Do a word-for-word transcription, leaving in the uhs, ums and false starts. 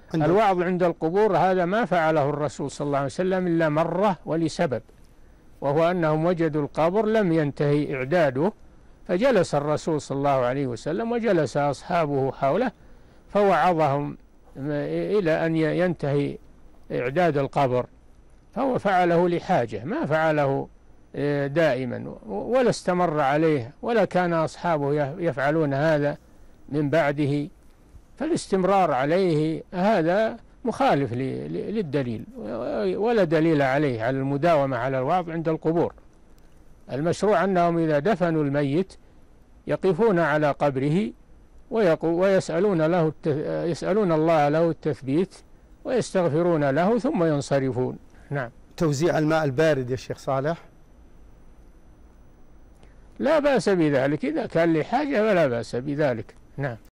الوعظ عند القبور هذا ما فعله الرسول صلى الله عليه وسلم إلا مرة ولسبب، وهو أنهم وجدوا القبر لم ينتهي إعداده، فجلس الرسول صلى الله عليه وسلم وجلس أصحابه حوله فوعظهم إلى أن ينتهي إعداد القبر، فهو فعله لحاجة، ما فعله دائما ولا استمر عليه، ولا كان أصحابه يفعلون هذا من بعده، فالاستمرار عليه هذا مخالف للدليل، ولا دليل عليه على المداومة على الوعظ عند القبور. المشروع أنهم إذا دفنوا الميت يقفون على قبره ويسألون له يسألون الله له التثبيت ويستغفرون له ثم ينصرفون. نعم. توزيع الماء البارد يا شيخ صالح لا بأس بذلك، إذا كان لحاجة فلا بأس بذلك. نعم.